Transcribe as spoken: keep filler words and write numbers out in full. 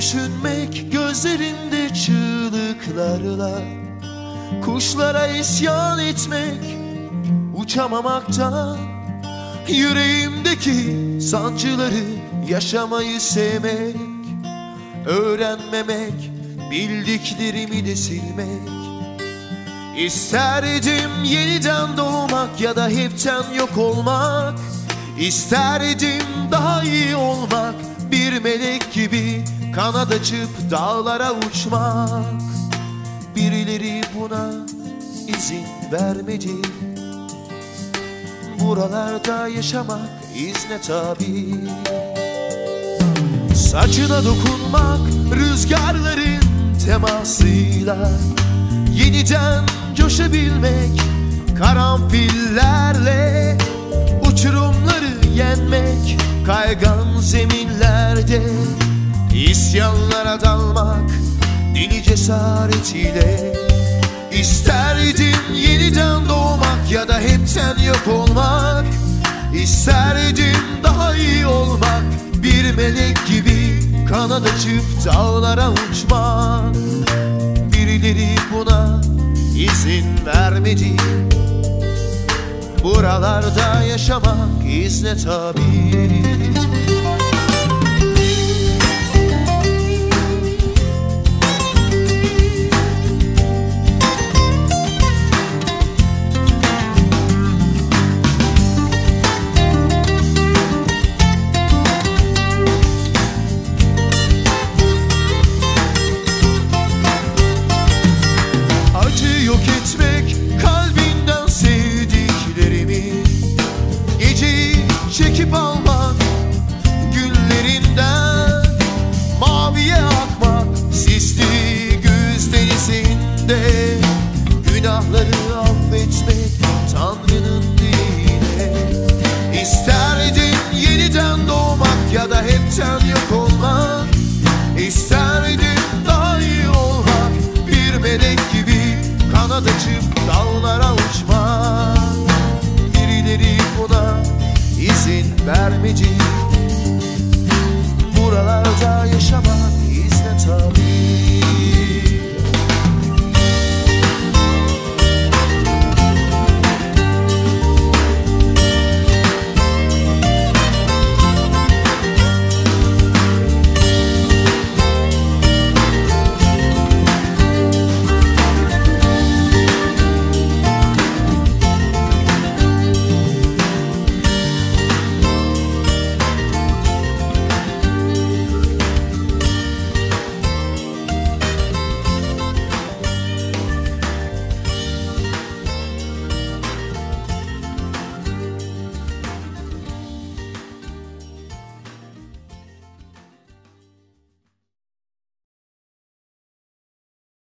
düşünmek, gözlerinde çığlıklarla kuşlara isyan etmek, uçamamaktan yüreğimdeki sancıları yaşamayı sevmek, öğrenmemek, bildiklerimi de silmek. İsterdim yeniden doğmak ya da hepten yok olmak. İsterdim daha iyi olmak, bir melek gibi kanat açıp dağlara uçmak. Birileri buna izin vermedi. Buralarda yaşamak izne tabi. Saçına dokunmak rüzgarların temasıyla, yeniden coşabilmek karanfillerle, uçurumları yenmek kaygan zeminlerde, isyanlara dalmak deli cesaretiyle. İsterdim yeniden doğmak ya da hepten yok olmak. İsterdim daha iyi olmak, bir melek gibi kanat açıp dağlara uçmak. Birileri buna izin vermedi. Buralarda yaşamak izne tabi. Yok etmek kalbinden sevdiklerimi, geceyi çekip almak günlerinden, maviye akmak sisli güz denizinde, günahları affetmek Tanrı'nın diline. İsterdim yeniden doğmak ya da hepten yok olmak. İster